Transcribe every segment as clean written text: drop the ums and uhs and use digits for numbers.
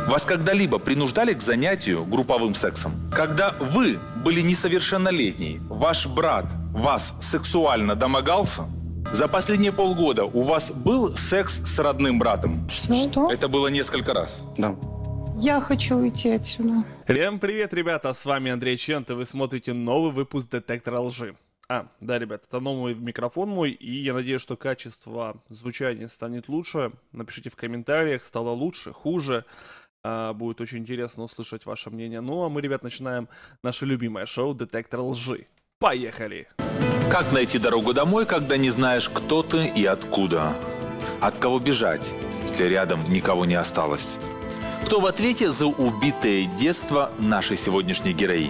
Вас когда-либо принуждали к занятию групповым сексом? Когда вы были несовершеннолетней, ваш брат вас сексуально домогался? За последние полгода у вас был секс с родным братом? Что? Это было несколько раз. Да. Я хочу уйти отсюда. Всем привет, ребята, с вами Андрей Чент, и вы смотрите новый выпуск «Детектора лжи». Да, ребят, это новый микрофон мой, и я надеюсь, что качество звучания станет лучше. Напишите в комментариях, стало лучше, хуже. Будет очень интересно услышать ваше мнение. Ну, а мы, ребят, начинаем наше любимое шоу «Детектор лжи». Поехали! Как найти дорогу домой, когда не знаешь, кто ты и откуда? От кого бежать, если рядом никого не осталось? Кто в ответе за убитое детство нашей сегодняшней героини?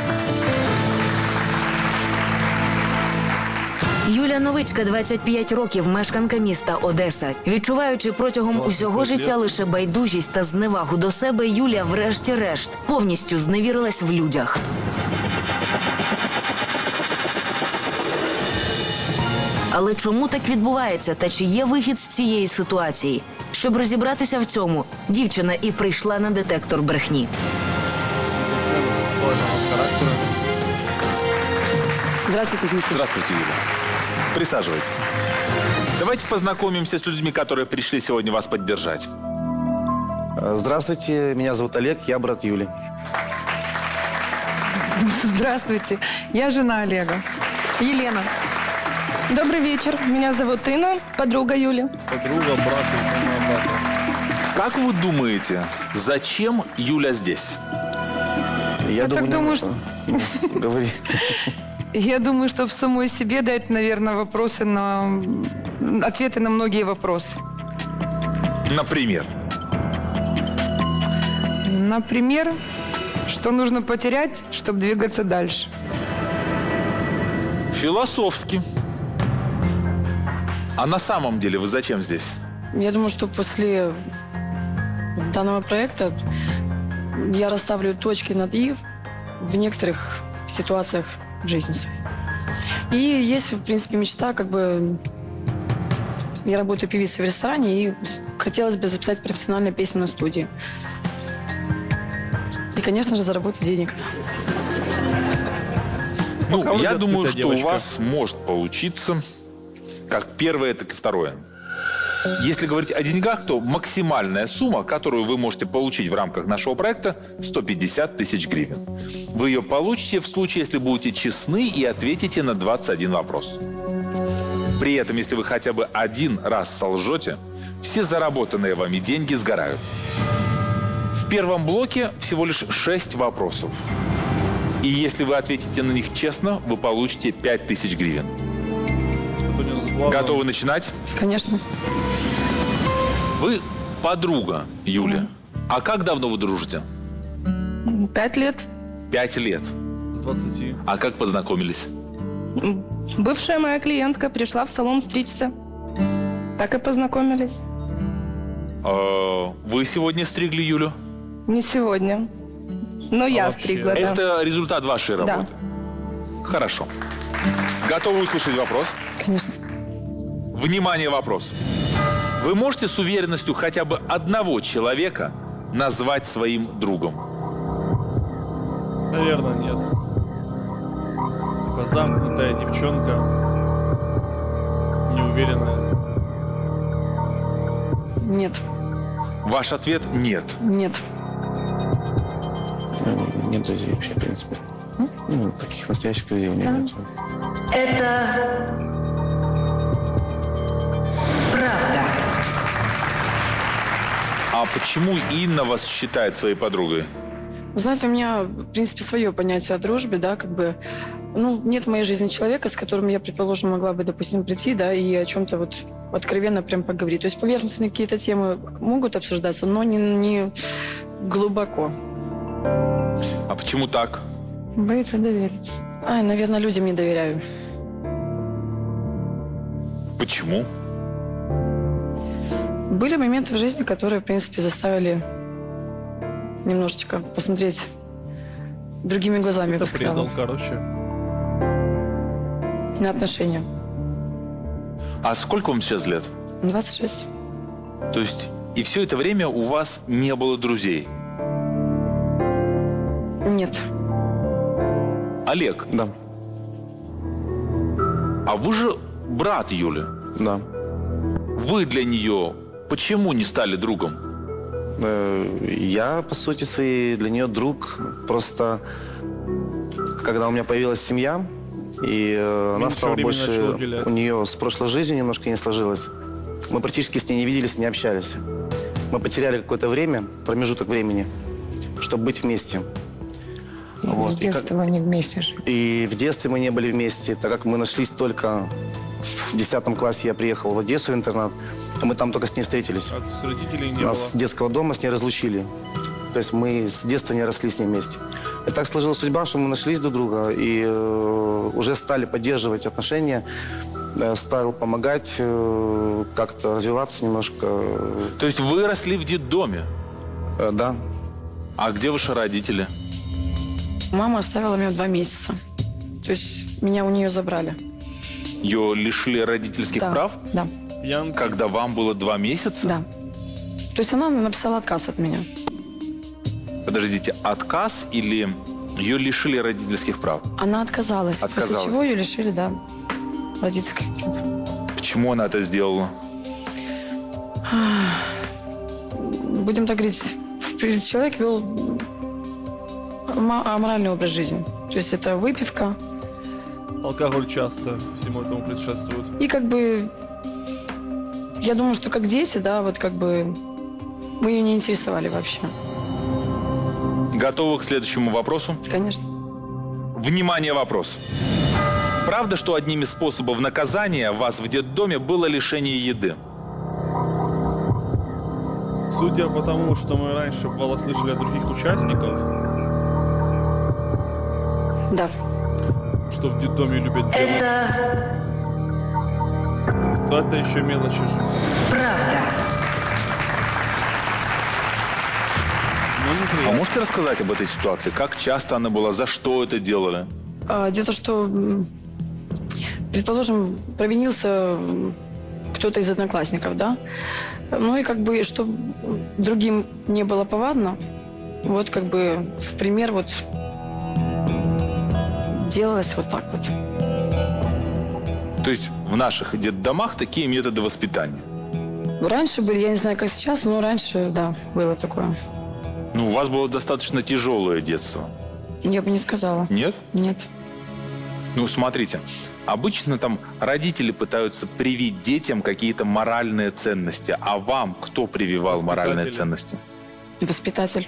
Юля Новицька, 25 років, мешканка міста Одеса. Відчуваючи протягом усього життя лише байдужість та зневагу до себе, Юля врешті-решт повністю зневірилась в людях. Але чому так відбувається та чи є вихід з цієї ситуації? Щоб розібратися в цьому, дівчина і прийшла на детектор брехні. Здравствуйте, Дмитрий. Здравствуйте, Юля. Присаживайтесь. Давайте познакомимся с людьми, которые пришли сегодня вас поддержать. Здравствуйте, меня зовут Олег, я брат Юли. Здравствуйте. Я жена Олега. Елена. Добрый вечер. Меня зовут Инна, подруга Юли. Подруга, брат, жена брата. Как вы думаете, зачем Юля здесь? Я думаю, что... Говори. Я думаю, чтобы самой себе дать, наверное, ответы на многие вопросы. Например? Например, что нужно потерять, чтобы двигаться дальше. Философски. А на самом деле вы зачем здесь? Я думаю, что после данного проекта я расставлю точки над «и» в некоторых ситуациях жизни своей. И есть, в принципе, мечта, я работаю певицей в ресторане, и хотелось бы записать профессиональную песню на студии. И, конечно же, заработать денег. Я думаю, что у вас может получиться как первое, так и второе. Если говорить о деньгах, то максимальная сумма, которую вы можете получить в рамках нашего проекта, 150 тысяч гривен. Вы ее получите в случае, если будете честны и ответите на 21 вопрос. При этом, если вы хотя бы один раз солжете, все заработанные вами деньги сгорают. В первом блоке всего лишь 6 вопросов. И если вы ответите на них честно, вы получите 5000 гривен. Готовы начинать? Конечно. Вы подруга Юли. А как давно вы дружите? 5 лет. 5 лет. С 20. А как познакомились? Бывшая моя клиентка пришла в салон стричься. Так и познакомились. Вы сегодня стригли Юлю? Не сегодня. Но я вообще? стригла, да. Это результат вашей работы? Хорошо. Готовы услышать вопрос? Конечно. Внимание, вопрос. Вы можете с уверенностью хотя бы одного человека назвать своим другом? Наверное, нет. Типа замкнутая девчонка. Неуверенная. Нет. Ваш ответ – нет. Нет. Нет друзей вообще, в принципе. Таких настоящих друзей у меня нет. Это правда. А почему Инна вас считает своей подругой? Знаете, у меня, в принципе, свое понятие о дружбе, да, нет в моей жизни человека, с которым я, предположим, могла бы, допустим, прийти, да, и о чем-то откровенно прям поговорить. То есть поверхностные какие-то темы могут обсуждаться, но не глубоко. А почему так? Боится довериться. Наверное, людям не доверяю. Почему? Были моменты в жизни, которые, в принципе, заставили немножечко посмотреть другими глазами, я бы сказала, Предал, короче. на отношения. А сколько вам сейчас лет? 26. То есть И все это время у вас не было друзей? Нет. Олег, Да, а вы же брат Юли. да. Вы для нее почему не стали другом? Я, по сути своей, для нее друг. Просто, когда у меня появилась семья, и она Меньше стала времени больше... начала уделять. У нее с прошлой жизнью немножко не сложилось. Мы практически с ней не виделись, не общались. Мы потеряли какое-то время, промежуток времени, чтобы быть вместе. Вот. С детства они вместе же. И в детстве мы не были вместе, так как мы нашлись только в 10 классе. Я приехал в Одессу в интернат, и мы там только с ней встретились. А с родителей не Нас было? с детского дома с ней разлучили. То есть мы с детства не росли с ней вместе. И так сложилась судьба, что мы нашлись друг друга и уже стали поддерживать отношения, стал помогать, как-то развиваться немножко. То есть вы росли в детдоме? Да. А где ваши родители? Мама оставила меня 2 месяца. То есть меня у нее забрали. Ее лишили родительских Да. прав? Да, Пьянка. Когда вам было 2 месяца? да. То есть она написала отказ от меня. Подождите, отказ или ее лишили родительских прав? Она отказалась. Отказалась. После чего ее лишили, да, родительских прав. Почему она это сделала? Будем так говорить, человек вел аморальный образ жизни. То есть это выпивка. Алкоголь часто всему этому предшествует. И как бы, я думаю, что как дети, да, вот как бы мы ее не интересовали вообще. Готовы к следующему вопросу? Конечно. Внимание, вопрос. Правда, что одним из способов наказания вас в детдоме было лишение еды? Судя по тому, что мы раньше бывало слышали от других участников, Да. что в детдоме любят делать, то это еще мелочи жизни. Правда. Но А неприятно. можете рассказать об этой ситуации? Как часто она была? За что это делали? Дело в том, что, предположим, провинился кто-то из одноклассников, да? Ну и как бы, чтобы другим не было повадно, вот как бы в пример вот делалось вот так вот. То есть в наших детдомах такие методы воспитания? Раньше были, я не знаю, как сейчас, но раньше, да, было такое. Ну, у вас было достаточно тяжелое детство. Я бы не сказала. Нет? Нет. Ну, смотрите, обычно там родители пытаются привить детям какие-то моральные ценности. А вам кто прививал моральные Воспитатели. ценности? Воспитатель.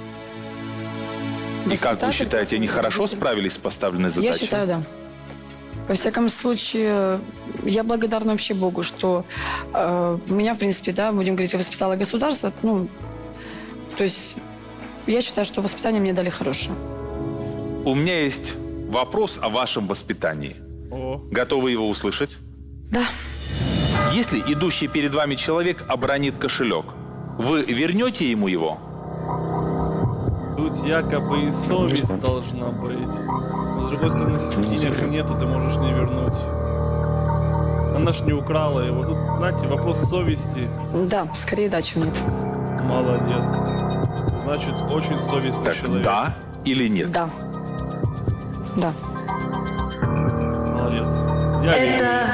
И как вы Воспитатель, считаете, они хорошо родитель. справились с поставленной задачей? Я считаю, да. Во всяком случае, я благодарна вообще Богу, что меня, в принципе, да, будем говорить, воспитало государство. Ну, то есть я считаю, что воспитание мне дали хорошее. У меня есть вопрос о вашем воспитании. О, Готовы его услышать? Да. Если идущий перед вами человек обронит кошелек, вы вернете ему его? тут якобы и совесть Конечно. должна быть. Но с другой стороны, если денег нету, ты можешь не вернуть. Она ж не украла его. Тут, знаете, вопрос совести. Да, скорее да, чем нет. Молодец. Значит, очень совестный Так, человек. да или нет? Да. Да. Молодец. Я верю.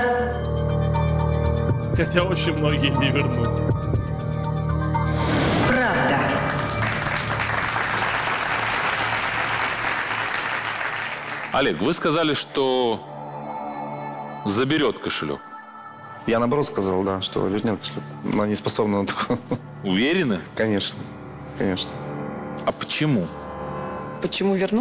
Хотя очень многие не вернут. Правда. Олег, вы сказали, что заберет кошелек. Я наоборот сказал, да, что вернет что-то. Она не способна на такое. Уверены? Конечно, конечно. А почему? Почему верну?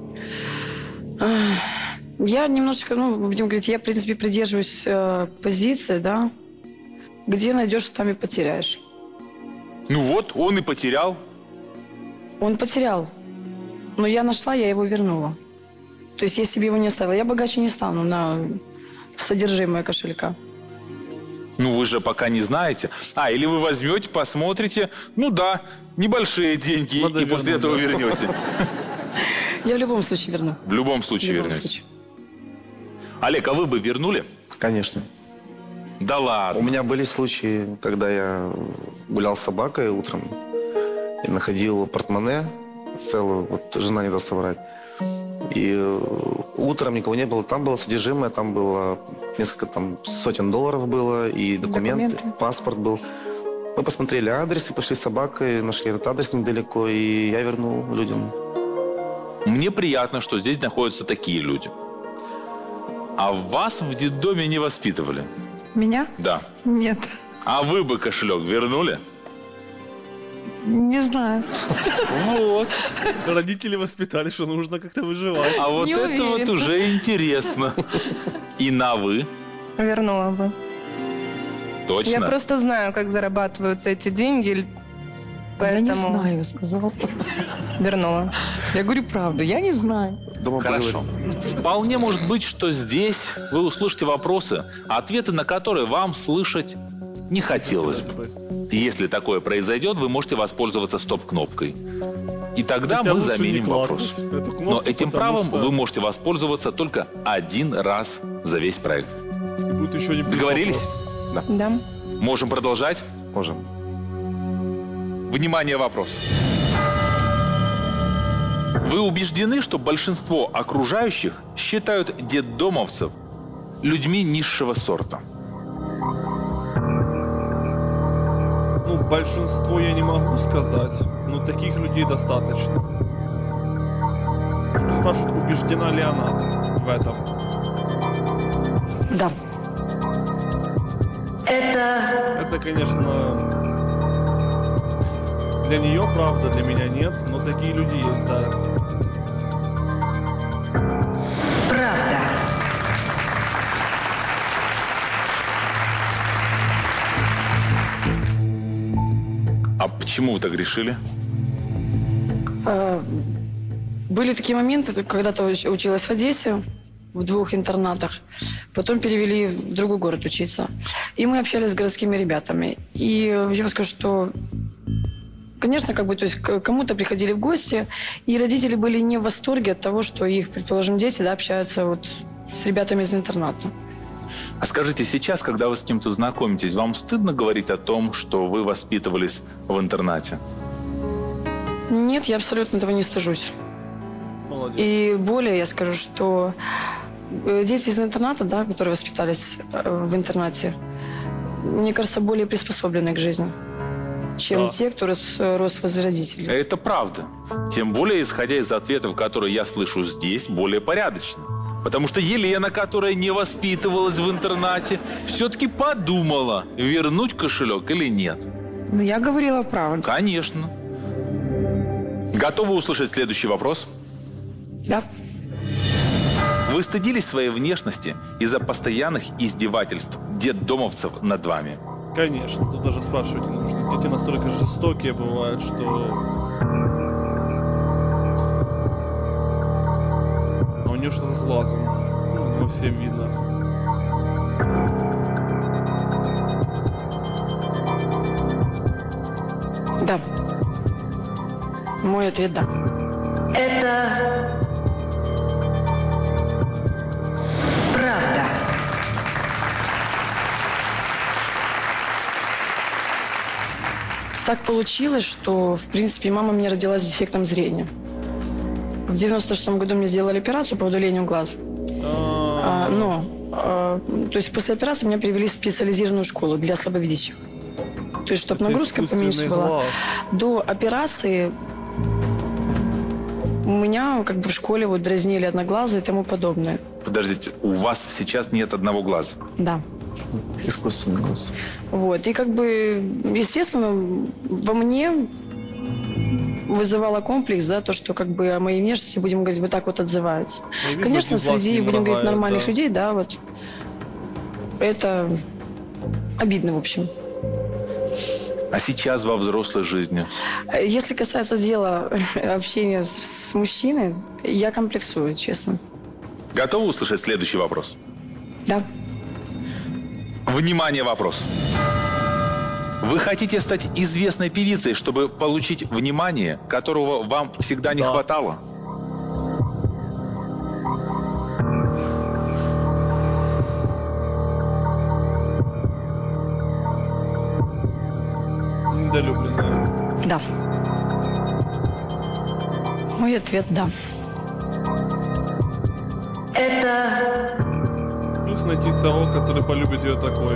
Я немножечко, ну, будем говорить, я, в принципе, придерживаюсь позиции, да, где найдешь, там и потеряешь. Ну вот, он и потерял. Он потерял, но я нашла, я его вернула. То есть, если бы его не оставила, я богаче не стану на содержимое кошелька. Ну вы же пока не знаете. Или вы возьмете, посмотрите. Ну да, небольшие деньги. Надо и после вернуть, этого да. вернете. Я в любом случае верну. В любом В случае любом вернете. случае. Олег, а вы бы вернули? Конечно. Да ладно. У меня были случаи, когда я гулял с собакой утром и находил портмоне целую, вот жена не даст соврать. И утром никого не было, там было содержимое, там было несколько сотен долларов было, и документы, паспорт был. Мы посмотрели адрес и пошли с собакой, нашли этот адрес недалеко, и я вернул людям. Мне приятно, что здесь находятся такие люди. А вас в детдоме не воспитывали? Меня? Да. Нет. А вы бы кошелек вернули? Не знаю. Вот. Родители воспитали, что нужно как-то выживать. А вот Не это вот уверена. уже интересно. И на вы? Вернула бы. Точно? Я просто знаю, как зарабатываются эти деньги, Я не поэтому знаю, сказал. вернула. Я говорю правду, я не знаю. Дома Хорошо. Вполне может быть, что здесь вы услышите вопросы, ответы на которые вам слышать не хотелось бы. Если такое произойдет, вы можете воспользоваться стоп-кнопкой. И тогда Хотя мы лучше заменим не вопрос. клацать эту кнопку, Но этим потому правом что вы можете воспользоваться только один раз за весь проект. будет еще не Договорились? Да. Можем продолжать? Можем. Внимание, вопрос. Вы убеждены, что большинство окружающих считают детдомовцев людьми низшего сорта? Ну, большинство я не могу сказать, но таких людей достаточно. Спрашивают, убеждена ли она в этом. Да. Это Это, конечно, для нее правда, для меня нет, но такие люди есть, да. правда. А почему вы так решили? Были такие моменты, когда-то училась в Одессе, в 2 интернатах. Потом перевели в другой город учиться. И мы общались с городскими ребятами. И я вам скажу, что, конечно, то есть к кому-то приходили в гости, и родители были не в восторге от того, что их, предположим, дети, общаются вот с ребятами из интерната. А скажите, сейчас, когда вы с кем-то знакомитесь, вам стыдно говорить о том, что вы воспитывались в интернате? Нет, я абсолютно этого не стыжусь. Молодец. И более я скажу, что дети из интерната, которые воспитались в интернате, мне кажется, более приспособлены к жизни, чем Да. те, кто рос возле родителей. Это правда. Тем более, исходя из ответов, которые я слышу здесь, более порядочно. Потому что Елена, которая не воспитывалась в интернате, все-таки подумала, вернуть кошелек или нет. Но я говорила правду. Конечно. Готовы услышать следующий вопрос? Да. Вы стыдились своей внешности из-за постоянных издевательств детдомовцев над вами? Конечно, тут даже спрашивать не нужно. Дети настолько жестокие бывают, что... А у нее что-то с глазом. Ну, всем видно. Да. Мой ответ – да. Это правда. Так получилось, что, в принципе, мама мне родилась с дефектом зрения. В 96-м году мне сделали операцию по удалению глаза. То есть после операции меня перевели в специализированную школу для слабовидящих. То есть, чтобы нагрузка поменьше была. До операции у меня в школе дразнили одноглазые и тому подобное. Подождите, у вас сейчас нет одного глаза? Да. Искусственный глаз. Вот. И естественно, во мне вызывало комплекс, то, что о моей внешности, будем говорить, вот так вот отзываются. Конечно, среди, будем говорить, нормальных людей, это обидно, в общем. А сейчас во взрослой жизни? Если касается дела общения с мужчиной, я комплексую, честно. Готовы услышать следующий вопрос? Да. Внимание, вопрос. Вы хотите стать известной певицей, чтобы получить внимание, которого вам всегда не хватало? Да. Мой ответ – да. Это Плюс найти того, который полюбит ее такой.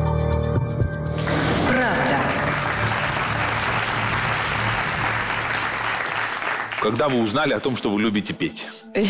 правда. Когда вы узнали о том, что вы любите петь?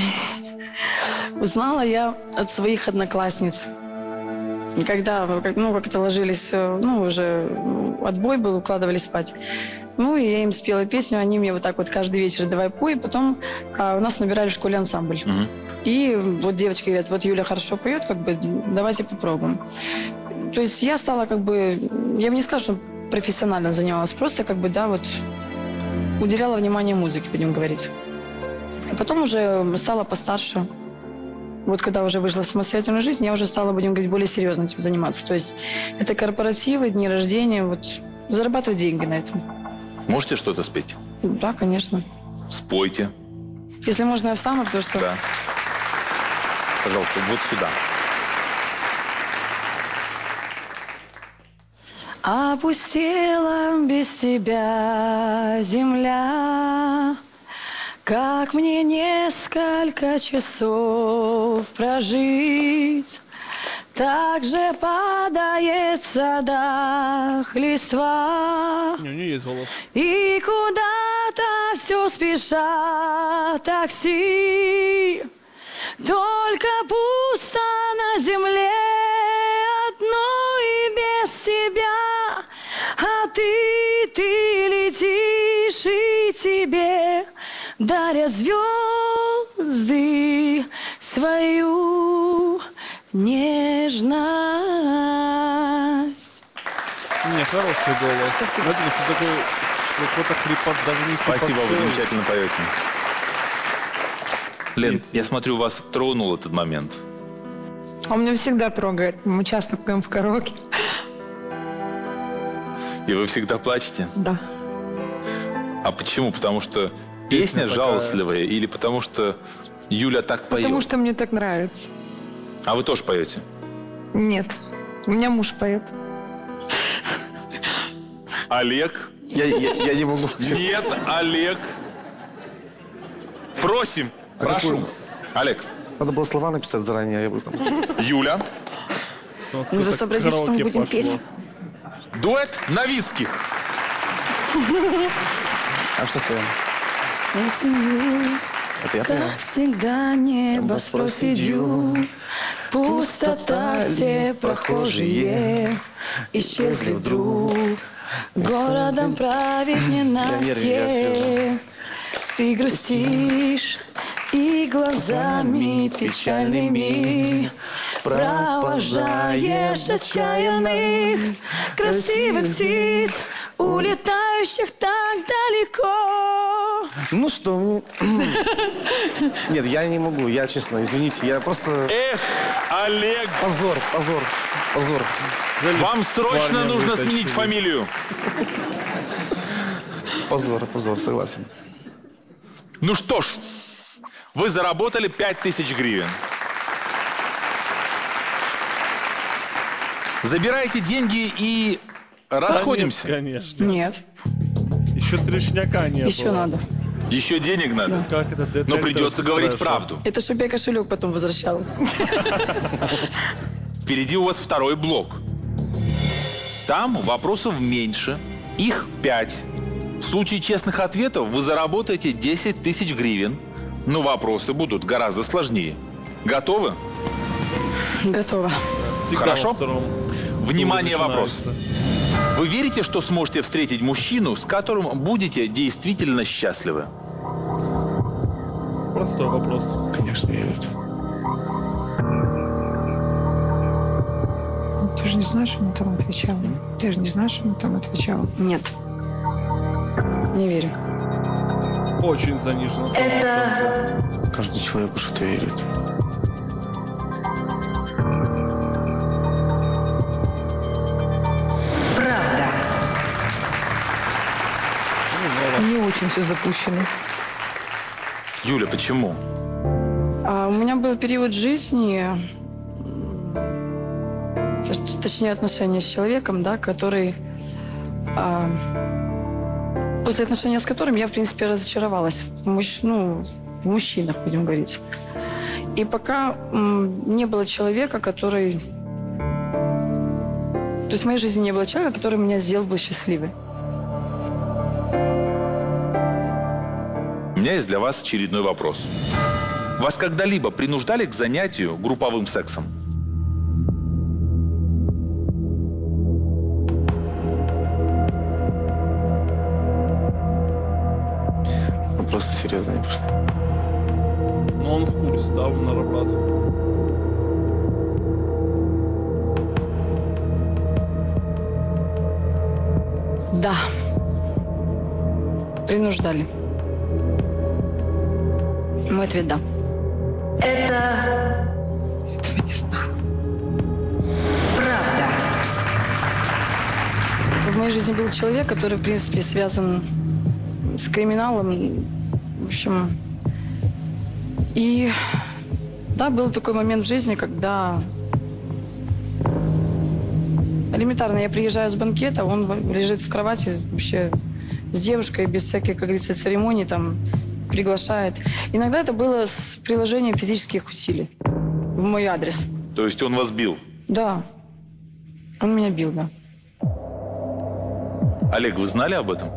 Узнала я от своих одноклассниц. Когда, как-то ложились, уже отбой был, укладывались спать. Ну, и я им спела песню, они мне вот так вот каждый вечер давай пой. Потом у нас набирали в школе ансамбль. И вот девочки говорят, вот Юля хорошо поет, давайте попробуем. То есть я стала я бы не скажу, что профессионально занималась, просто уделяла внимание музыке, будем говорить. А потом уже стала постарше. Вот когда уже вышла в самостоятельную жизнь, я уже стала, будем говорить, более серьезно этим заниматься. То есть это корпоративы, дни рождения, зарабатывать деньги на этом. Можете что-то спеть? Да, конечно. Спойте. Если можно, я встану, потому что... Да. Пожалуйста, вот сюда. Опустела без тебя земля, как мне несколько часов прожить, так же падает в садах листва, У нее есть голос. и куда-то все спешат такси, только пусто на земле одной без тебя, а ты летишь, и тебе дарят звезды свою нежность. Не, хороший голос. Спасибо. Смотри, что такой какой-то хрипот, даже не Спасибо, вы хрипотцой. замечательно поете. Лен, Есть, я есть. смотрю, вас тронул этот момент. Он меня всегда трогает. Мы часто поем в караоке. И вы всегда плачете? Да. А почему? Потому что Песня песня такая. жалостливая или потому что Юля так поет? Потому что мне так нравится. А вы тоже поете? Нет. У меня муж поет. Олег? Я не могу. Нет, Олег. Просим, прошу. какую? Олег. Надо было слова написать заранее, я бы там... Юля. У нас Нужно какое-то сообразить, что мы караоке будем пошло. петь. Дуэт Новицких. А что споем? Осенью, Это я поем? как всегда, небосвод сидю, пустота, все прохожие исчезли вдруг. Городом правит Я ненастье, ты грустишь и глазами печальными провожаешь отчаянных красивых птиц, улетающих так далеко. Ну что, нет, я не могу, я честно, извините, я просто... Эх, Олег, Позор. вам срочно Парня нужно вытащили. сменить фамилию. Позор, согласен. Ну что ж, вы заработали 5000 гривен. Забирайте деньги и расходимся. Да нет, конечно. Нет, Еще трешняка не еще было. надо. Еще денег надо. Как это детектор Но придется говорить трэша. правду. Это чтоб я кошелек потом возвращала. Впереди у вас второй блок. Там вопросов меньше. Их 5. В случае честных ответов вы заработаете 10 000 гривен. Но вопросы будут гораздо сложнее. Готовы? Готово. Всегда Хорошо. во втором Внимание, туре вопрос. начинается. Вы верите, что сможете встретить мужчину, с которым будете действительно счастливы? Простой вопрос. Конечно, верить. Ты же не знаешь, что он там отвечал? Ты же не знаешь, что он там отвечал? Нет. Не верю. Очень занижена самооценка. Каждый человек что-то верит. Правда. Не очень все запущено. Юля, почему? У меня был период жизни, точнее отношения с человеком, да, который после отношения с которым я, в принципе, разочаровалась в мужчинах, будем говорить. И пока не было человека, который... То есть в моей жизни не было человека, который меня сделал бы счастливой. У меня есть для вас очередной вопрос. Вас когда-либо принуждали к занятию групповым сексом? Просто серьезно не пошли. Но он в курсе, да, он нарабатывает. Да. Принуждали. Мой ответ – да. Это Этого не знаю. правда. В моей жизни был человек, который, в принципе, связан с криминалом. В общем, и да, был такой момент в жизни, когда элементарно я приезжаю с банкета, он лежит в кровати вообще с девушкой, без всяких, как говорится, церемоний, там, приглашает. Иногда это было с приложением физических усилий в мой адрес. То есть он вас бил? Да, он меня бил, да. Олег, вы знали об этом?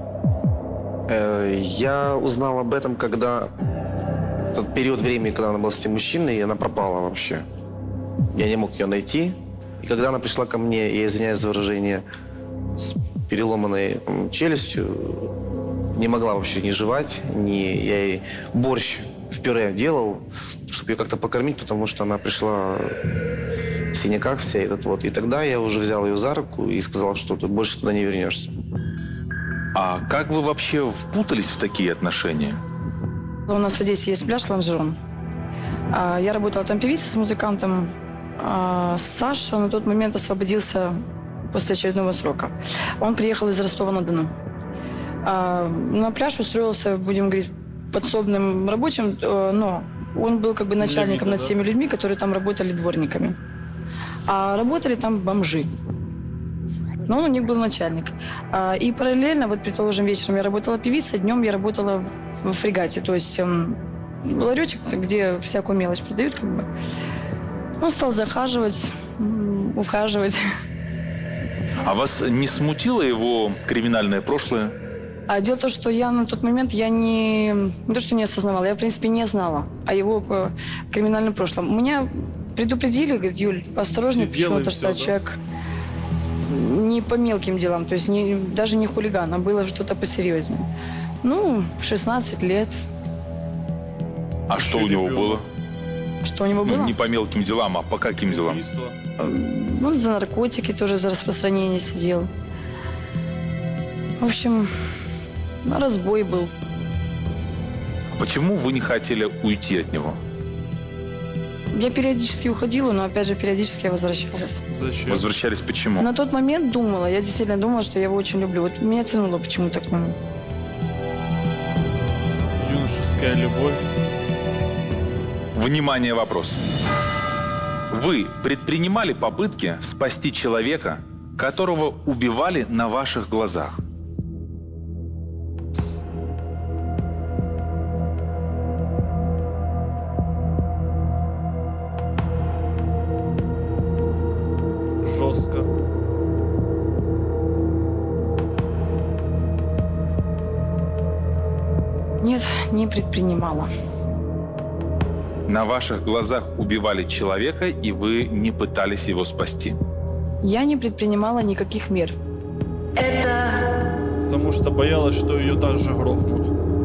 Я узнал об этом, когда... Тот период времени, когда она была с этим мужчиной, и она пропала вообще. Я не мог ее найти. И когда она пришла ко мне, я извиняюсь за выражение, с переломанной челюстью, не могла вообще ни жевать, я ей борщ в пюре делал, чтобы ее как-то покормить, потому что она пришла в синяках вся этот вот. И тогда я уже взял ее за руку и сказал, что ты больше туда не вернешься. А как вы вообще впутались в такие отношения? У нас в Одессе есть пляж «Лонжерон». Я работала там певицей с музыкантом. Саша на тот момент освободился после очередного срока. Он приехал из Ростова-на-Дону. На пляж устроился, будем говорить, подсобным рабочим, но он был как бы начальником над теми людьми, которые там работали дворниками. А работали там бомжи. Но он у них был начальник. И параллельно, вот, предположим, вечером я работала певицей, днем я работала в фрегате. То есть ларечек, где всякую мелочь продают, как бы. Он стал захаживать, ухаживать. А вас не смутило его криминальное прошлое? Дело в том, что я на тот момент не то, что не осознавала, я, в принципе, не знала о его криминальном прошлом. Меня предупредили, говорит, Юль, поосторожней, почему-то, что да? Человек не по мелким делам, то есть даже не хулиган, а было что-то посерьезнее. 16 лет. А что у него было? Что у него было? Не по мелким делам, а по каким делам? Он за наркотики тоже, за распространение сидел. В общем, разбой был. Почему вы не хотели уйти от него? Я периодически уходила, но опять же периодически я возвращалась. Зачем? Возвращались почему? На тот момент думала, я действительно думала, что я его очень люблю. Вот меня тянуло почему-то к нему. Юношеская любовь. Внимание, вопрос. Вы предпринимали попытки спасти человека, которого убивали на ваших глазах? Жестко. Нет, не предпринимала. На ваших глазах убивали человека, и вы не пытались его спасти? Я не предпринимала никаких мер. Это Потому что боялась, что ее также грохнут.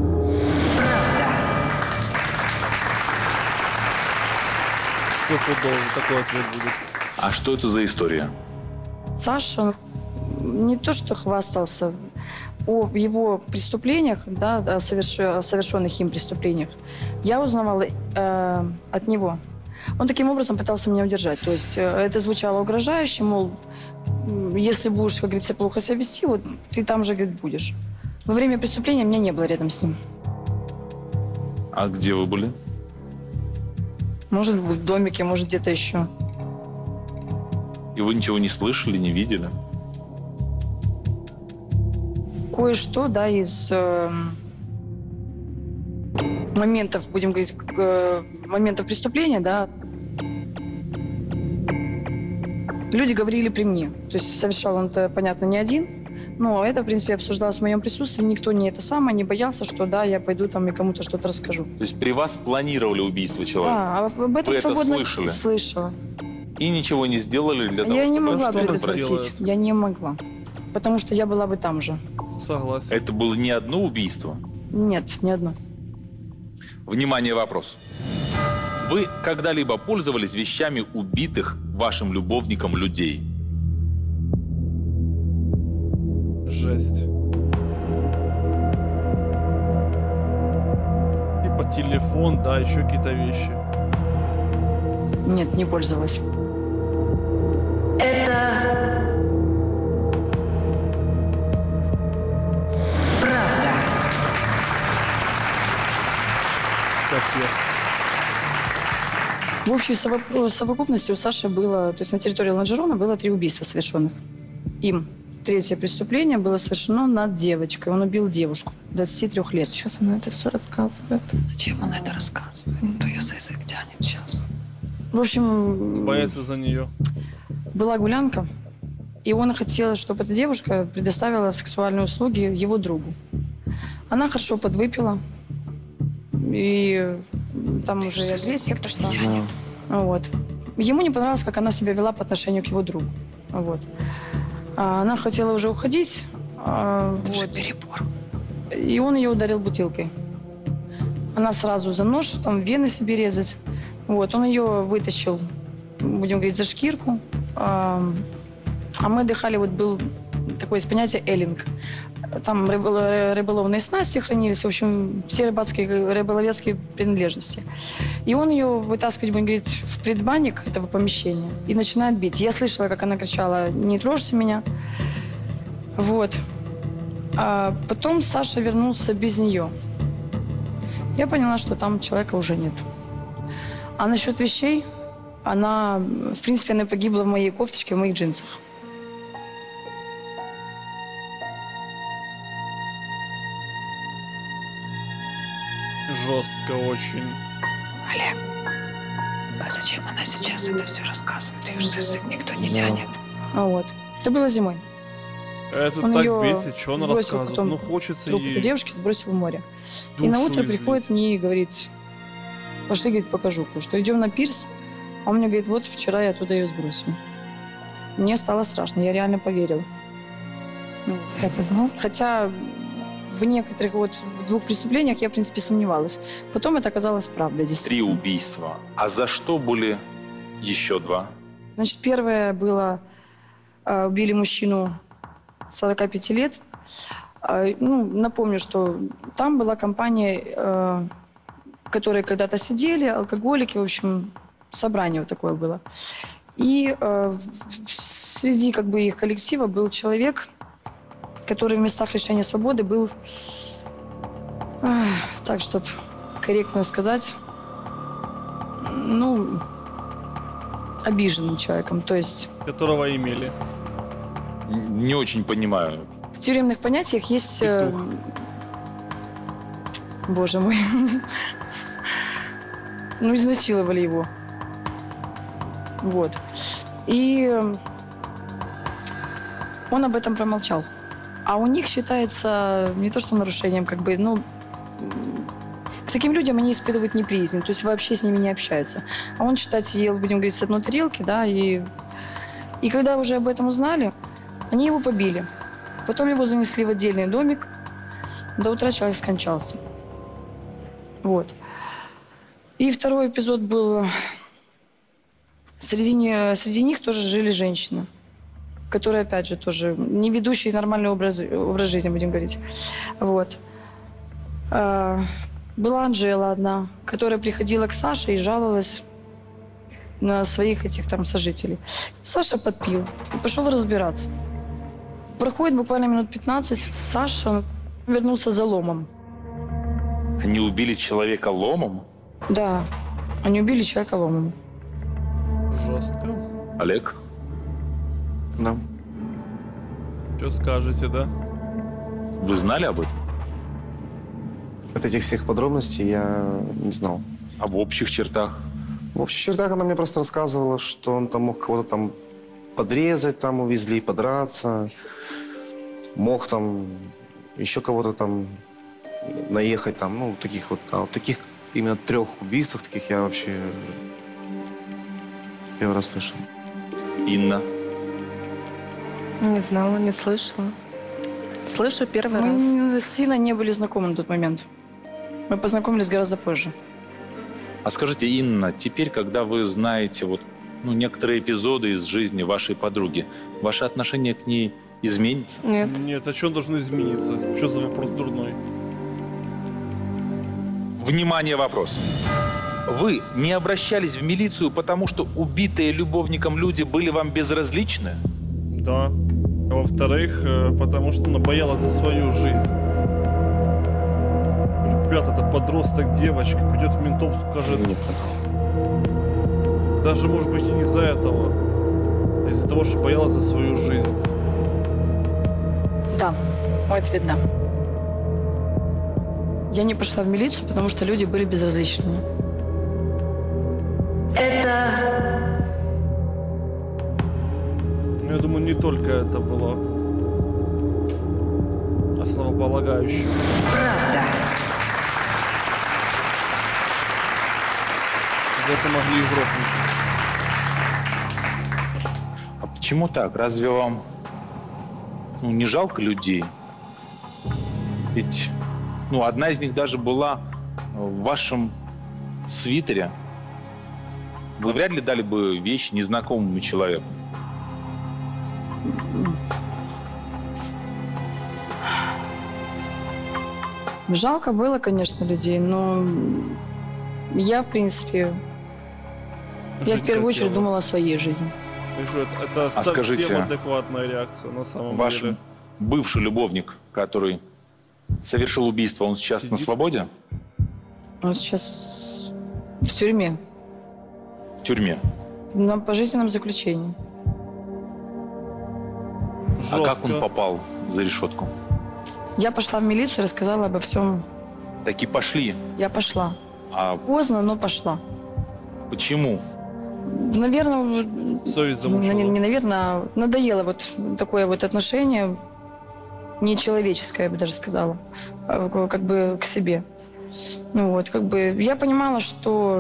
Стопудово такой ответ будет. А что это за история? Саша не то что хвастался о его преступлениях, да, о совершенных им преступлениях. Я узнавала от него. Он таким образом пытался меня удержать. То есть это звучало угрожающе, мол, если будешь, как говорится, плохо себя вести, вот ты там же, говорит, будешь. Во время преступления меня не было рядом с ним. А где вы были? Может, в домике, может, где-то еще. И вы ничего не слышали, не видели? кое-что, да, из моментов, будем говорить, моментов преступления, да, люди говорили при мне. То есть совершал он это, понятно, не один, но это, в принципе, обсуждалось в моем присутствии. Никто не это самое, не боялся, что, да, я пойду там и кому-то что-то расскажу. То есть при вас планировали убийство человека? Да, а об этом вы свободно это слышали? Слышала. И ничего не сделали для того, Я не чтобы... могла что он предотвратить. сделает? Я не могла. Потому что я была бы там же. Согласен. Это было не одно убийство? Нет, ни одно. Внимание, вопрос. Вы когда-либо пользовались вещами убитых вашим любовником людей? Жесть. Типа телефон, да, еще какие-то вещи. Нет, не пользовалась. Это правда. Капец. В общей совокупности у Саши было, то есть на территории Лонжерона было 3 убийства совершенных. Им. 3-е преступление было совершено над девочкой. Он убил девушку 23 лет. Сейчас она это все рассказывает. Зачем она это рассказывает? Ну, то ее за язык тянет сейчас. В общем, Боится за нее. была гулянка, и он хотел, чтобы эта девушка предоставила сексуальные услуги его другу. Она хорошо подвыпила, и там уже и агрессия пошла. Вот. Ему не понравилось, как она себя вела по отношению к его другу. Вот. Она хотела уже уходить. Вот. Перебор. И он ее ударил бутылкой. Она сразу за нож, там вены себе резать. Вот. Он ее вытащил, будем говорить, за шкирку. А мы отдыхали, вот был такое есть понятие эллинг. Там рыболовные снасти хранились, в общем, все рыболовецкие принадлежности. И он ее вытаскивает, будем говорить, в предбанник этого помещения и начинает бить. Я слышала, как она кричала: «Не трожьте меня». Вот. А потом Саша вернулся без нее. Я поняла, что там человека уже нет. А насчет вещей, она, в принципе, она погибла в моей кофточке, в моих джинсах. Жестко очень. Олег, а зачем она сейчас это все рассказывает? Ее же за язык никто не тянет. Вот. Это было зимой. Это Он так её бесит, что она сбросил рассказывает. потом Ну, хочется Труп ей этой девушки сбросил в море. И на душу утро излить. приходит мне и говорит: пошли, говорит, покажу, что идем на пирс. А он мне говорит: вот вчера я оттуда ее сбросил. Мне стало страшно, я реально поверила. Ну, Ты это знал? хотя в некоторых вот 2 преступлениях я, в принципе, сомневалась. Потом это оказалось правдой, 3 действительно. убийства. А за что были еще 2? Значит, первое было, убили мужчину 45 лет. Ну, напомню, что там была компания, которые когда-то сидели, алкоголики, в общем, собрание вот такое было. И среди как бы их коллектива был человек, который в местах лишения свободы был, так, чтобы корректно сказать, ну, обиженным человеком. То есть Которого имели. Не очень понимаю. в тюремных понятиях есть... Петух. Боже мой. Ну, изнасиловали его. Вот. И он об этом промолчал. А у них считается не то что нарушением, как бы, ну, к таким людям они испытывают неприязнь, то есть вообще с ними не общаются. А он, считайте, ел, будем говорить, с одной тарелки, да, и когда уже об этом узнали, они его побили. Потом его занесли в отдельный домик. До утра человек скончался. Вот. И второй эпизод был... Среди них тоже жили женщины, которые, опять же, тоже не ведущие нормальный образ жизни, будем говорить. Вот. Была Анжела одна, которая приходила к Саше и жаловалась на своих этих там сожителей. Саша подпил и пошел разбираться. Проходит буквально минут 15, Саша вернулся за ломом. Они убили человека ломом? Да, они убили человека ломом. Жестко. Олег? Да. Что скажете, да? Вы знали об этом? От этих всех подробностей я не знал. А в общих чертах? В общих чертах она мне просто рассказывала, что он там мог кого-то там подрезать, там увезли, подраться. Мог там еще кого-то там наехать там, ну, таких вот, а вот таких именно 3 убийствах таких я вообще первый раз слышал. Инна? Не знала, не слышала. Слышу первый раз. Мы с Инной не были знакомы на тот момент. Мы познакомились гораздо позже. А скажите, Инна, теперь, когда вы знаете вот, ну, некоторые эпизоды из жизни вашей подруги, ваше отношение к ней изменится? Нет. Нет, а что должно измениться? Что за вопрос дурной? Внимание, вопрос. Вы не обращались в милицию, потому что убитые любовником люди были вам безразличны? Да. А во-вторых, потому что она боялась за свою жизнь. Ребята, это подросток, девочка, придет в ментов, скажет... Даже, может быть, и не из-за этого. А из-за того, что боялась за свою жизнь. Да, мой ответ да. Я не пошла в милицию, потому что люди были безразличными. Это Ну, я думаю, не только это было основополагающим. правда. За это могли и грохнуть. А почему так? Разве вам не жалко людей? Ведь одна из них даже была в вашем свитере. Вы вряд ли дали бы вещь незнакомому человеку. Жалко было, конечно, людей, но я, в принципе, я в первую очередь думала о своей жизни. И что, это совсем скажите, адекватная реакция на самом Ваш деле. бывший любовник, который совершил убийство, он сейчас на Сидит? свободе? Он сейчас в тюрьме, В тюрьме. на пожизненном заключении. А как он Жестко. попал за решетку? Я пошла в милицию, рассказала обо всем. Таки пошли. Я пошла. А Поздно, но пошла. почему? Наверное, Совесть замучила. не наверное, а надоело вот такое вот отношение, нечеловеческое, я бы даже сказала, как бы к себе. Ну вот, как бы я понимала, что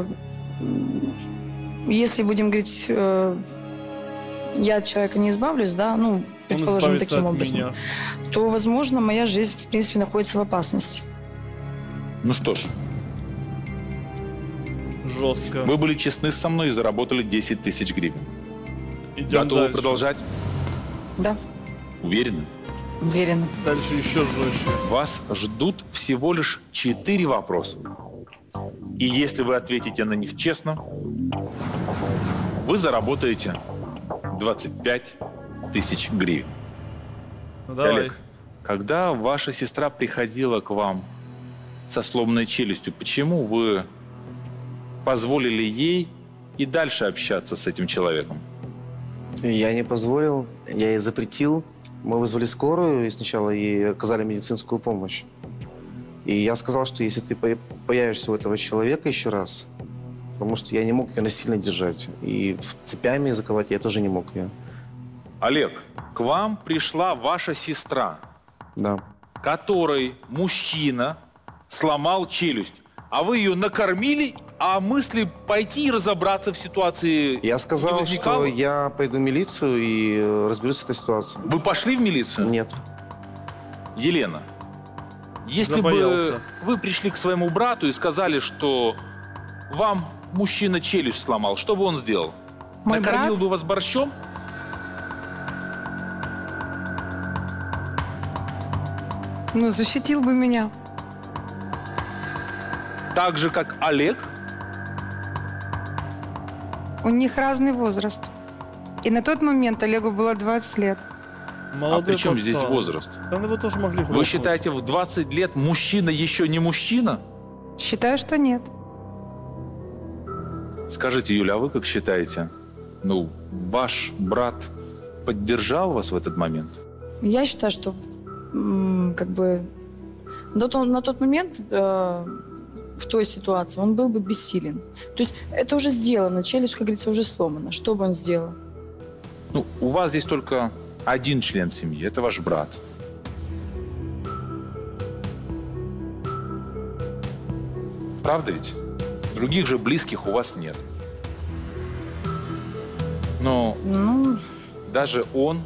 если будем говорить, я от человека не избавлюсь, да, ну, предположим, избавится таким от образом, меня. то, возможно, моя жизнь, в принципе, находится в опасности. Ну что ж, Жестко. вы были честны со мной и заработали 10 тысяч гривен. Идем Готовы дальше. продолжать? Да, Уверены? уверена. Дальше еще жестче. Вас ждут всего лишь 4 вопроса. И если вы ответите на них честно, вы заработаете 25 тысяч гривен. Ну, давай. Олег, когда ваша сестра приходила к вам со сломанной челюстью, почему вы позволили ей и дальше общаться с этим человеком? Я не позволил, я ей запретил. Мы вызвали скорую и сначала ей оказали медицинскую помощь. И я сказал, что если ты появишься у этого человека еще раз, потому что я не мог ее насильно держать. И цепями заковать я тоже не мог ее. Олег, к вам пришла ваша сестра, Да. которой мужчина сломал челюсть, а вы ее накормили, а мысли пойти и разобраться в ситуации Я не сказал, возникало? что я пойду в милицию и разберусь с этой ситуацией. Вы пошли в милицию? Нет. Елена, если Забоялся. бы вы пришли к своему брату и сказали, что вам мужчина челюсть сломал, что бы он сделал? Мой Накормил брат? бы вас борщом? Ну, защитил бы меня. Так же, как Олег? У них разный возраст. И на тот момент Олегу было 20 лет. А при чем здесь возраст? Там его тоже могли Вы грохнуть. считаете, в 20 лет мужчина еще не мужчина? Считаю, что нет. Скажите, Юля, а вы как считаете? Ваш брат поддержал вас в этот момент? Я считаю, что как бы на тот момент в той ситуации он был бы бессилен. То есть это уже сделано, челюсть, как говорится, уже сломана. Что бы он сделал? Ну, у вас здесь только один член семьи, это ваш брат. Правда ведь? Других же близких у вас нет. Но даже он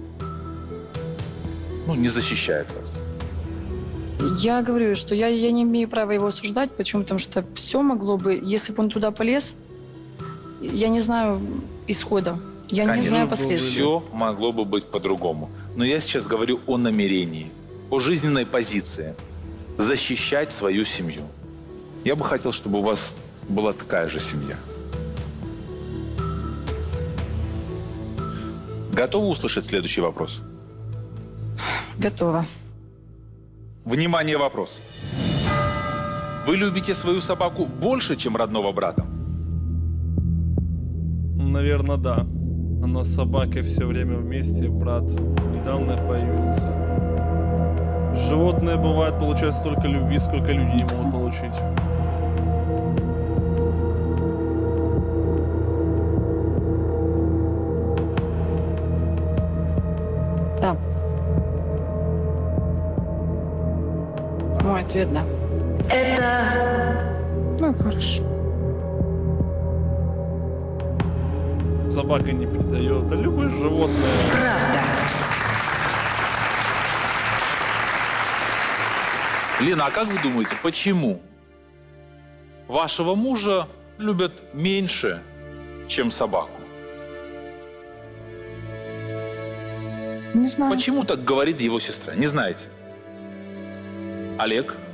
не защищает вас. Я говорю, что я не имею права его осуждать. Почему? Потому что все могло бы, если бы он туда полез, я не знаю исхода. Я Конечно, не знаю последствий. Все могло бы быть по-другому. Но я сейчас говорю о намерении, о жизненной позиции. Защищать свою семью. Я бы хотел, чтобы у вас была такая же семья. Готовы услышать следующий вопрос? Готова. Внимание, вопрос. Вы любите свою собаку больше, чем родного брата? Наверное, да. Она с собакой все время вместе, брат недавно появился. Животные, бывает, получают столько любви, сколько люди могут получить. Да. Мой ответ – да. Это Ну, хорошо. Собака не предает, а любое животное. правда. Лена, а как вы думаете, почему вашего мужа любят меньше, чем собаку? Не знаю. Почему так говорит его сестра? Не знаете? Олег?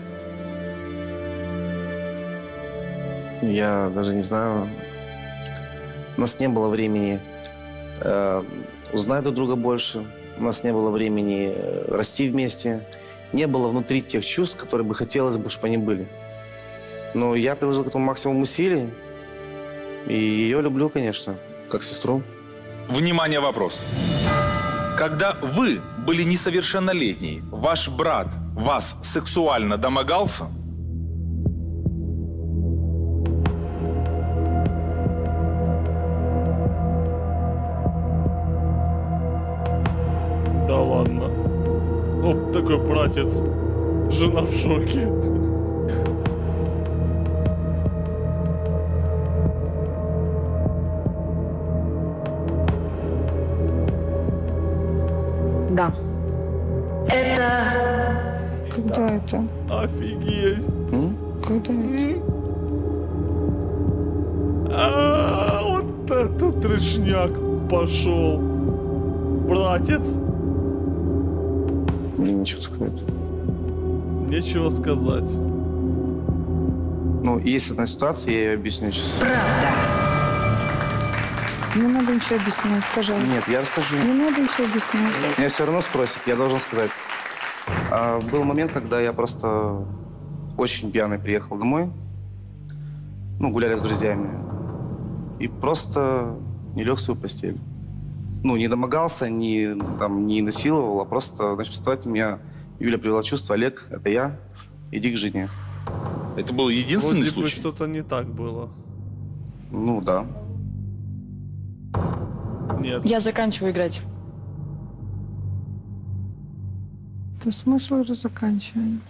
Я даже не знаю. У нас не было времени узнать друг друга больше. У нас не было времени расти вместе. Не было внутри тех чувств, которые бы хотелось бы, чтобы они были. Но я приложил к этому максимум усилий. И ее люблю, конечно, как сестру. Внимание, вопрос. Когда вы были несовершеннолетней, ваш брат вас сексуально домогался? Да ладно. Оп, такой братец. Жена в шоке. Да. Это Когда это? Офигеть. Когда это? Вот это трешняк пошел. Братец. Мне нечего сказать. Нечего сказать. Ну, есть одна ситуация, я ее объясню сейчас. правда. Не надо ничего объяснять, пожалуйста. Нет, я расскажу. Не надо ничего объяснять. Меня все равно спросят, я должен сказать. Был момент, когда я просто очень пьяный приехал домой. Ну, гуляли с друзьями. И просто не лег в свою постель. Ну, не домогался, не насиловал, а просто, значит, представьте, меня Юля привела чувство: Олег, это я, иди к жене. Это был единственный Вроде бы случай? что-то не так было. Ну, да. Нет. Я заканчиваю играть. Это смысл уже заканчивать.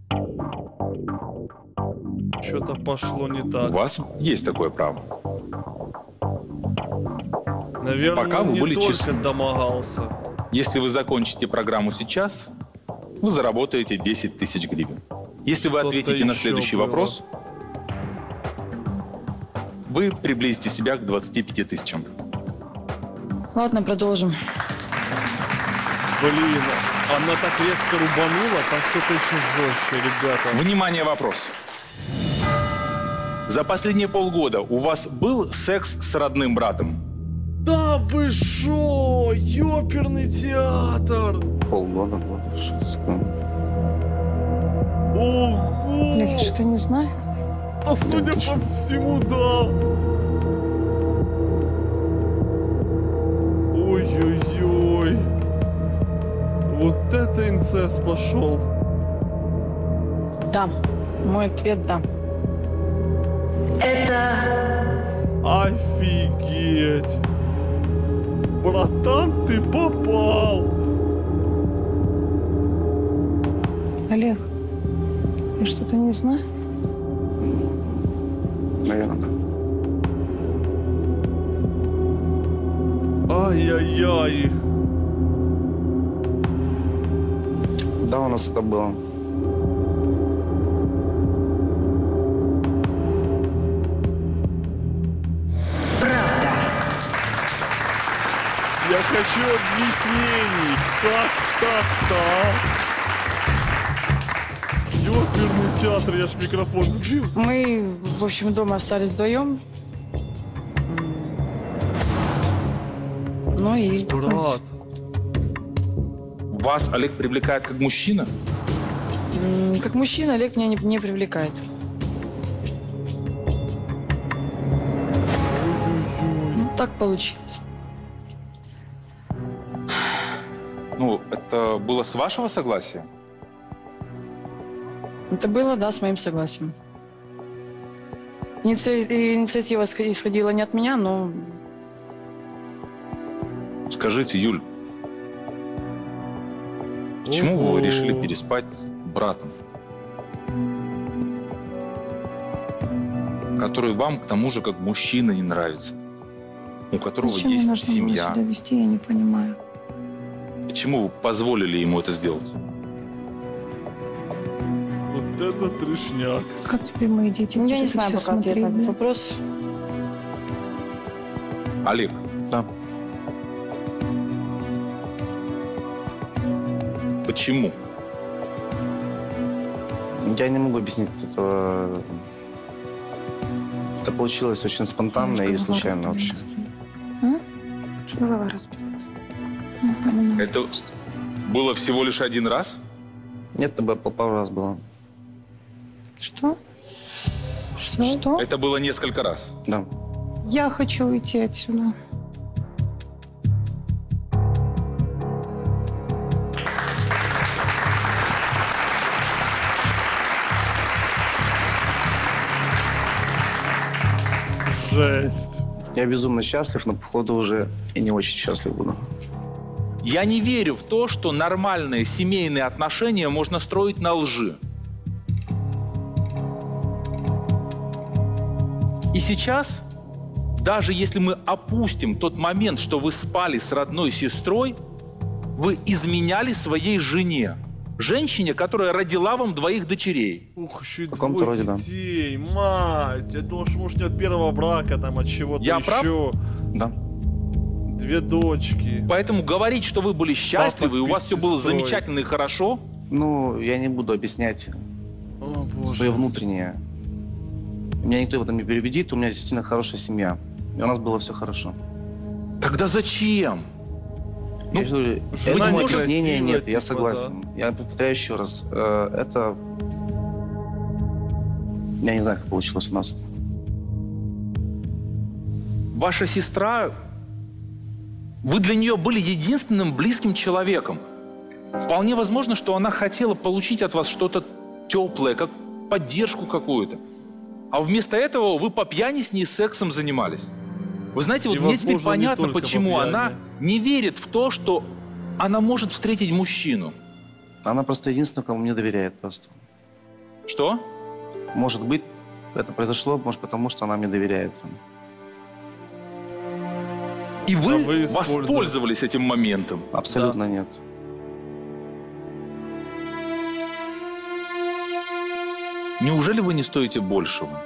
Что-то пошло не У так. вас есть такое право. Наверное, Пока он вы не были только честны. домогался. Если вы закончите программу сейчас, вы заработаете 10 тысяч гривен. Если вы Что-то ответите на еще следующий было. вопрос, вы приблизите себя к 25 тысячам. Ладно, продолжим. Блин, она так резко рубанула, там что-то еще жестче, ребята. Внимание, вопрос. За последние полгода у вас был секс с родным братом? Да вы шо, ёперный театр! Полгода было. Ого! Я что-то не знаю. Да судя по всему, да. Ой-ой-ой. Вот это инцест пошел. Да. Мой ответ – да. Это Офигеть. Братан, ты попал. Олег, я что-то не знаю. Наверное. Ай-яй-яй. Да, у нас это было. правда. Я хочу объяснений. Как так-то? Ёперный театр, я ж микрофон сбил. Мы, в общем, дома остались вдвоем. Ну и... Брат. Вас Олег привлекает как мужчина? Как мужчина Олег меня не привлекает. Ну, так получилось. Ну, это было с вашего согласия? Это было, да, с моим согласием. Инициатива исходила не от меня, но... Скажите, Юль, почему вы решили переспать с братом, который вам, к тому же, как мужчина не нравится, у которого Зачем мне есть нужно было семья? сюда везти, я не понимаю. Почему вы позволили ему это сделать? Вот это трешняк. Как теперь мои дети Я будут не это знаю всё пока ответ на смотреть, этот да? вопрос. Олег, Да. почему? Я не могу объяснить этого. Это получилось очень спонтанно и случайно вообще. Чтобы голова разбилась. Ну, понимаю. Это было всего лишь один раз? Нет, это пару раз было. Что? Что? Это было несколько раз. Да. Я хочу уйти отсюда. Жесть. Я безумно счастлив, но походу уже и не очень счастлив буду. Я не верю в то, что нормальные семейные отношения можно строить на лжи. И сейчас, даже если мы опустим тот момент, что вы спали с родной сестрой, вы изменяли своей жене. Женщине, которая родила вам двоих дочерей. Ух, еще и каком-то двое роде, да. детей. Мать, я думал, что, может, не от первого брака, там, от чего-то Я еще. прав? Да. Две дочки. Поэтому говорить, что вы были счастливы, и у вас все было сестрой. замечательно и хорошо, Ну, я не буду объяснять О, боже. свое внутреннее. Меня никто в этом не переубедит, у меня действительно хорошая семья. И у нас было все хорошо. тогда зачем? Я же говорю, жена этому некрасивая, объяснения нет, я типа, согласен. Я повторяю еще раз, это... Я не знаю, как получилось у нас. Ваша сестра, вы для нее были единственным близким человеком. Вполне возможно, что она хотела получить от вас что-то теплое, как поддержку какую-то. А вместо этого вы по пьяни с ней сексом занимались. Вы знаете, вот И, мне теперь возможно, не понятно, только по почему пьяни. она не верит в то, что она может встретить мужчину. Она просто единственная, кому мне доверяет просто. Что? Может быть, это произошло, может, потому что она мне доверяет. И вы, А вы использовали. воспользовались этим моментом. Абсолютно нет. Неужели вы не стоите большего?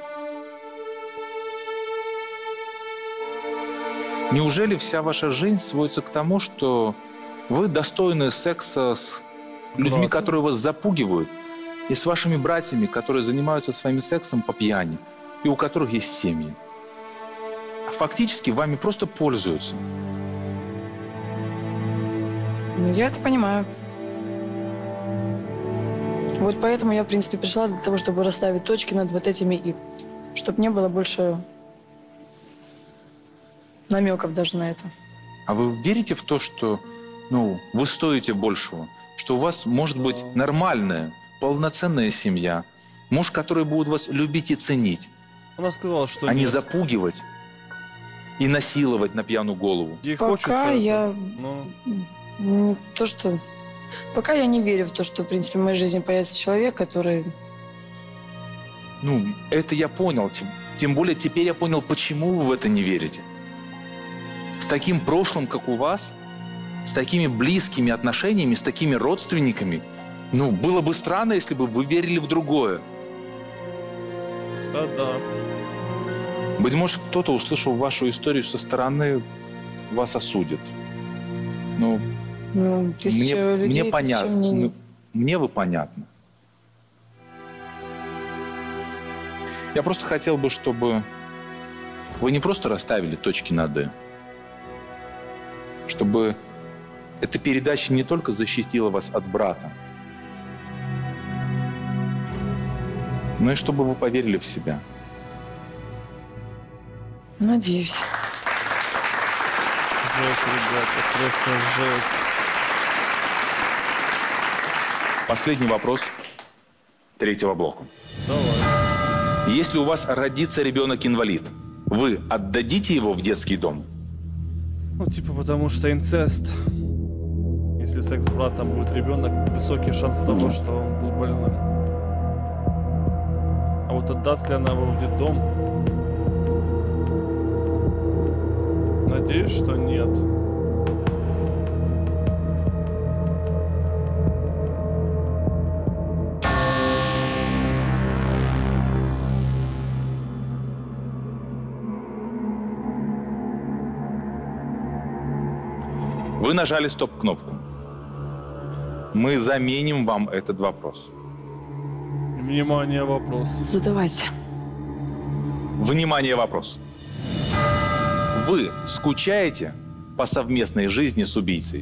Неужели вся ваша жизнь сводится к тому, что вы достойны секса с людьми, Братом. которые вас запугивают, и с вашими братьями, которые занимаются своим сексом по пьяни, и у которых есть семьи? А фактически вами просто пользуются. Ну, я это понимаю. Вот поэтому я, в принципе, пришла для того, чтобы расставить точки над вот этими «и». Чтобы не было больше намеков даже на это. А вы верите в то, что вы стоите большего? что у вас может быть нормальная, полноценная семья, муж, который будет вас любить и ценить, Она сказала, что а не нет. запугивать и насиловать на пьяную голову. Ей Пока хочется я... но Не то, что... Пока я не верю в то, что, в принципе, в моей жизни появится человек, который... Ну, это я понял. Тем более теперь я понял, почему вы в это не верите. С таким прошлым, как у вас, с такими близкими отношениями, с такими родственниками, ну, было бы странно, если бы вы верили в другое. да-да. Быть может, кто-то, услышав вашу историю со стороны, вас осудит. Ну, Ну, тысяча людей, мне понятно. тысяча мнений. Мне вы понятны. Я просто хотел бы, чтобы вы не просто расставили точки над «и», чтобы эта передача не только защитила вас от брата, но и чтобы вы поверили в себя. Надеюсь. Жесть, ребята, просто жесть. Последний вопрос третьего блока. Давай. Если у вас родится ребенок-инвалид, вы отдадите его в детский дом? Ну, типа, потому что инцест. Если секс с братом будет ребенок, высокий шанс того, что он был больным. А вот отдаст ли она его в детдом? Надеюсь, что нет. Вы нажали стоп-кнопку. Мы заменим вам этот вопрос. Внимание, вопрос. Задавайте. Внимание, вопрос. Вы скучаете по совместной жизни с убийцей?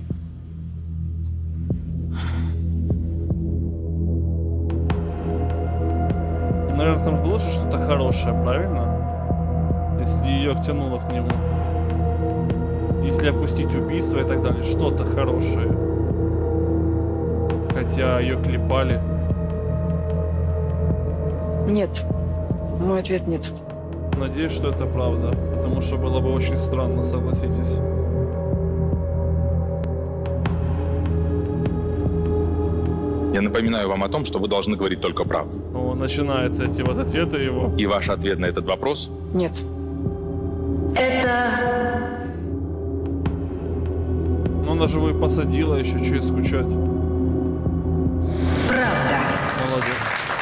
Наверное, там было же что-то хорошее, правильно? Если ее тянуло к нему. Если опустить убийство и так далее, что-то хорошее. Хотя ее клепали. Нет. Мой ответ нет. Надеюсь, что это правда. Потому что было бы очень странно, согласитесь. Я напоминаю вам о том, что вы должны говорить только правду. О, начинаются эти вот ответы его. И ваш ответ на этот вопрос? Нет. Это Но она же его и посадила, еще чуть скучать. правда. Молодец.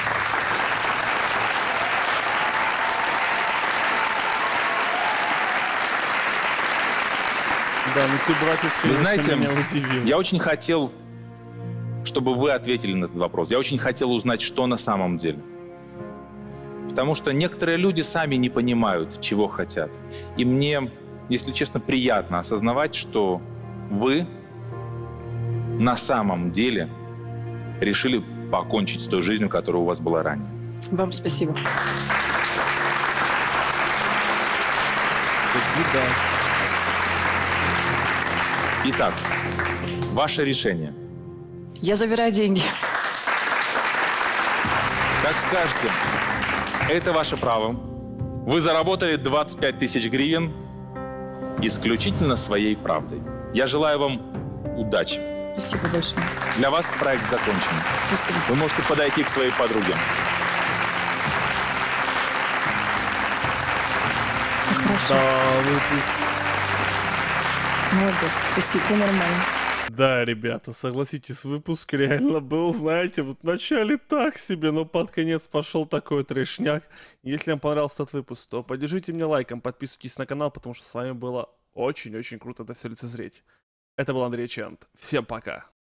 Да, ну ты, братец, Вы конечно, знаете, меня удивил. я очень хотел, чтобы вы ответили на этот вопрос. Я очень хотел узнать, что на самом деле. Потому что некоторые люди сами не понимают, чего хотят. И мне, если честно, приятно осознавать, что вы на самом деле решили покончить с той жизнью, которая у вас была ранее. Вам спасибо. Такие, да. Итак, ваше решение. Я забираю деньги. Как скажете, это ваше право. Вы заработали 25 тысяч гривен исключительно своей правдой. Я желаю вам удачи. Спасибо большое. Для вас проект закончен. Спасибо. Вы можете подойти к своей подруге. Хорошо. Да, выпуск. Молодец. Спасибо. Все нормально. Да, ребята, согласитесь, выпуск реально был, знаете, вот вначале так себе, но под конец пошел такой трешняк. Если вам понравился этот выпуск, то поддержите меня лайком, подписывайтесь на канал, потому что с вами было очень-очень круто это все лицезреть. Это был Андрей Чент. Всем пока.